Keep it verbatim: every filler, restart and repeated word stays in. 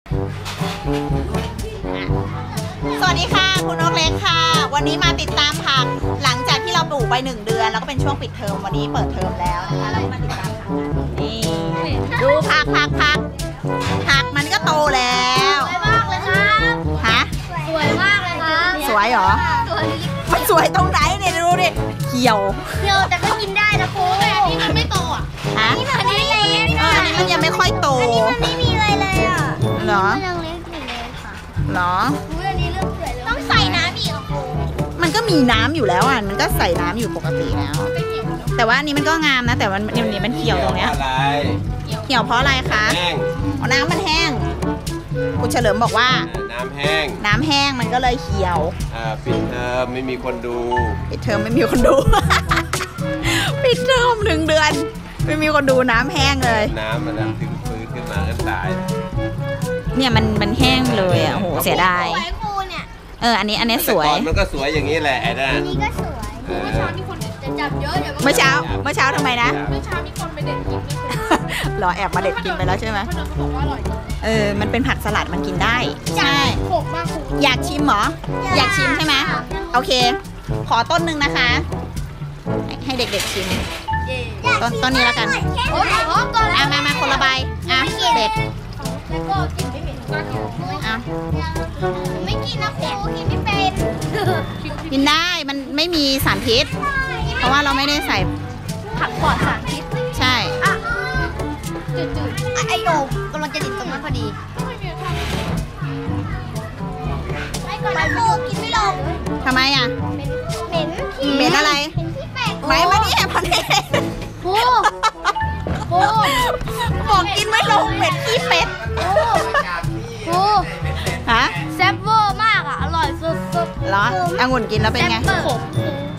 สวัสดีค่ะคุณนกเล็กค่ะวันนี้มาติดตามผักหลังจากที่เราปลูกไปหนึ่งเดือนแล้วก็เป็นช่วงปิดเทอมวันนี้เปิดเทอมแล้วนะคะเราก็มาติดตามผักนี่ดูผักผักผักผักมันก็โตแล้วสวยมากเลยครับฮะสวยมากเลยครับสวยเหรอมันสวยตรงไหนเนี่ยดูดิเขียวเขียวแต่ก็กินได้นะครูแต่อันนี้มันไม่โตอ่ะฮะอันนี้เล็กเอออันนี้มันยังไม่ค่อยโตอันนี้มันไม่มีอะไรเลยอ่ะเหรอมันยังเล็กอยู่เลยค่ะเหรออันนี้เริ่มสวยแล้วต้องใส่น้ำอีกครูมันก็มีน้ำอยู่แล้วอ่ะมันก็ใส่น้ำอยู่ปกติแล้วแต่ว่าอันนี้มันก็งามนะแต่ว่าอันนี้มันเขียวตรงเนี้ยเขียวเพราะอะไรคะแห้งน้ำมันแห้งคุณเฉลิมบอกว่าน้ำแห้งน้ำแห้งมันก็เลยเขียวอ่าปิดเทอมไม่มีคนดูปิดเทอมไม่มีคนดู ปิดเทอมหนึ่งเดือนไม่มีคนดูน้ำแห้งเลยน้ำมันถึงฟื้นขึ้นมาก็ตายเนี่ยมันมันแห้งเลยอ่ะโหเสียดายสวยครูเนี่ยเอออันนี้อันนี้สวยมันก็สวยอย่างนี้แหละไอ้นั่นอันนี้ก็สวยเมื่อเช้ามีคนจะจับเยอะเดี๋ยวเมื่อเช้าเมื่อเช้าทำไมนะเมื่อเช้ามีคนไปเด็ดกินหรอแอบมาเด็ดกินไปแล้วใช่ไหมบอกว่าอร่อยเออมันเป็นผักสลัดมันกินได้ใช่โขกมากครูอยากชิมเหรออยากชิมใช่ไหมโอเคขอต้นหนึ่งนะคะให้เด็กๆชิมต้นต้นนี้แล้วกันโอ้โหก่อนอ่ะมามาคนละใบอ่ะเด็ดแล้วก็กินไม่เป็นอ่ะไม่กินนะครูกินไม่เป็นกินได้มันไม่มีสารพิษเพราะว่าเราไม่ได้ใส่ผักปลอดสารพิษใช่จืดๆไอโยกำลังจะติดตรงนั้นพอดีไม่ก่อนนะครูกินไม่ลงทำไมอ่ะเหม็นเหม็นอะไรไม่มานี่พอดีครูครูบอกกินไม่ลงเหม็นขี้เป็ดครูฮะแซ่บเวอร์มากอ่ะอร่อยสุดๆเหรอองุ่นกินแล้วเป็นไงขม